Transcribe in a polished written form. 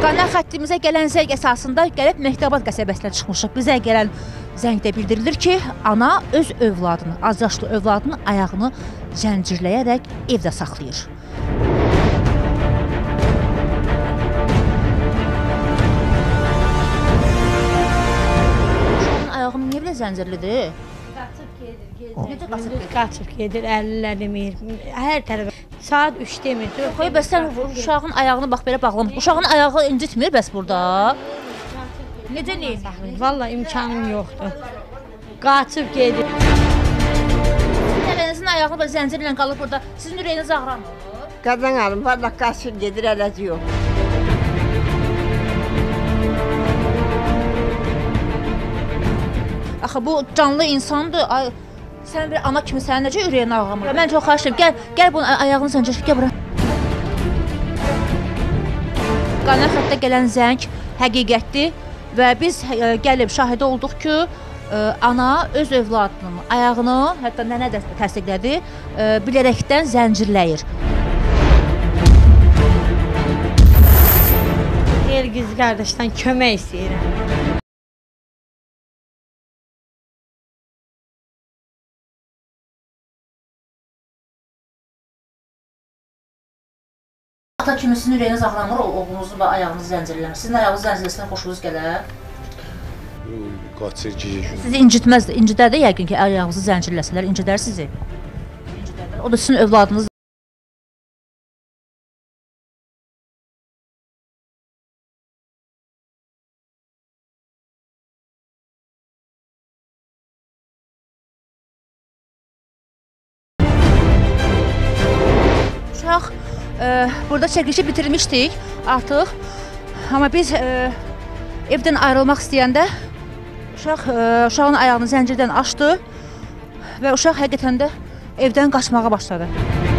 Qana xəttimizə gələn zəng əsasında gəlib Mehdabad qəsəbəsinə çıxmışıq. Bizə gələn zəngdə bildirilir ki, ana öz övladını, az yaşlı övladının ayağını zəncirləyərək evdə saxlayır. Uşağın ayağı niyə belə zəncirlidir? Qaçıb gedir, əllər demir, hər tərəfə. Saat 3 demir. Xoy, bəs sən uşağın ayağını bax belə bağlamış. Uşağın ayağı incitmir bəs burada? Necə neyir? Valla imkanım yoxdur. Qaçıb gedir. Nəvənizin ayağını belə zəncirlə qalır burada. Sizin ürəyiniz ağramır? Qazan alım, valla qaçıb gedir, ələci yox. Axı bu canlı insandır. Sən bir ana kimi sənin necə ürəyin ağlamır? Mən çox xahiş edirəm, gəl bunun ayağını zəncir, gəl bura. Qana xəttə gələn zəng həqiqətdir və biz gəlib şahidi olduq ki, ana öz övladının ayağını, hətta nənə də təsdiqlədi, bilərəkdən zəncirləyir. Elgiz qardaşdan kömək istəyirəm. Ata kimi sizin ürəyiniz ağlamır, oğlunuzun və ayağınızı zəncirləmir. Sizin ayağınız zəncirləsinə xoşunuz gələr? Qaçır, gecə gün. Sizi incitməz, incitər də yəqin ki, ayağınızı zəncirləsələr, incitər sizi. İncitər. O da sizin övladınız. Uşaq burada çəkilişi bitirmişdik artıq, amma biz evdən ayrılmaq istəyəndə uşağın ayağını zəncirdən açdı və uşaq həqiqətən də evdən qaçmağa başladı.